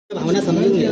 भावना समजून घ्या.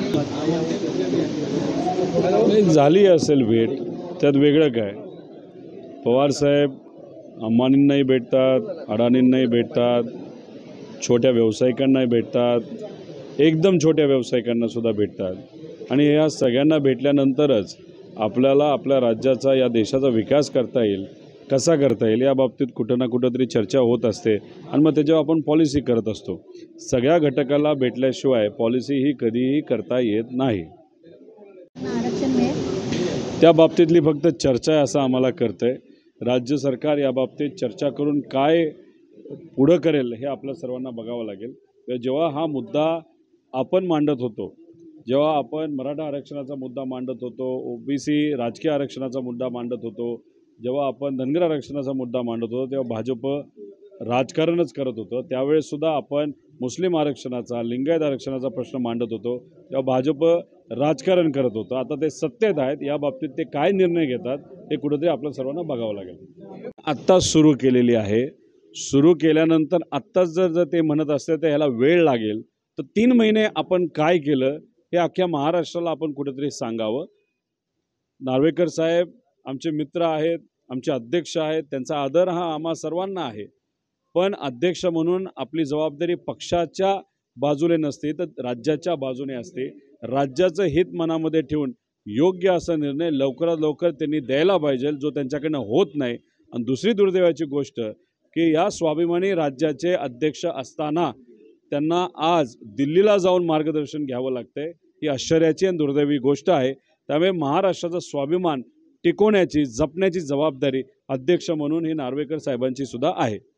नाही, झाली असेल भेट, त्यात वेगळं काय. पवारसाहेब अंबानींनाही भेटतात, अडाणींनाही भेटतात, छोट्या व्यावसायिकांनाही भेटतात, एकदम छोट्या व्यावसायिकांना सुद्धा भेटतात. आणि या सगळ्यांना भेटल्यानंतरच आपल्याला आपल्या राज्याचा, या देशाचा विकास करता येईल, कसा करता येईल या बाबतीत कुठं ना कुठंतरी चर्चा होत असते. आणि मग त्याच्यावर आपण पॉलिसी करत असतो. सगळ्या घटकाला भेटल्याशिवाय पॉलिसी ही कधीही करता येत नाही. आरक्षण मिळेल. त्या बाबतीतली फक्त चर्चा आहे असं आम्हाला कळतं आहे. राज्य सरकार या बाबतीत चर्चा करून काय पुढं करेल हे आपल्या सर्वांना बघावं लागेल. जेव्हा हा मुद्दा आपण मांडत होतो, जेव्हा आपण मराठा आरक्षणाचा मुद्दा मांडत होतो, ओबीसी राजकीय आरक्षणाचा मुद्दा मांडत होतो, जेव्हा आपण धनगर आरक्षणाचा मुद्दा मांडत होतो, तेव्हा भाजप राजकारणच करत होतं. त्यावेळेससुद्धा आपण मुस्लिम आरक्षणाचा, लिंगायत आरक्षणाचा प्रश्न मांडत होतो, तेव्हा भाजप राजकारण करत होतं. आता ते सत्तेत आहेत, या बाबतीत ते काय निर्णय घेतात हे कुठंतरी आपल्या सर्वांना बघावं लागेल. आत्ताच सुरू केलेली आहे. सुरू केल्यानंतर आत्ताच जर ते म्हणत असते तर ह्याला वेळ लागेल, तर 3 महिने आपण काय केलं हे अख्ख्या महाराष्ट्राला आपण कुठेतरी सांगावं. नार्वेकर साहेब आमचे मित्र आहेत, आमचे अध्यक्ष आहेत, त्यांचा आदर हा आम्हा सर्वांना आहे. पण अध्यक्ष म्हणून आपली जबाबदारी पक्षाच्या बाजूने नसते, तर राज्याच्या बाजूने असते. राज्याचं हित मनामध्ये ठेवून योग्य असा निर्णय लवकरात लवकर त्यांनी द्यायला पाहिजे, जो त्यांच्याकडनं होत नाही. आणि दुसरी दुर्दैवाची गोष्ट की या स्वाभिमानी राज्याचे अध्यक्ष असताना त्यांना आज दिल्लीला जाऊन मार्गदर्शन घ्यावं लागतंय. ही आश्चर्याची आणि दुर्दैवी गोष्ट आहे. त्यामुळे महाराष्ट्राचा स्वाभिमान टिकवण्याची, जपण्याची जबाबदारी अध्यक्ष म्हणून ही नार्वेकर साहेबांची सुद्धा आहे.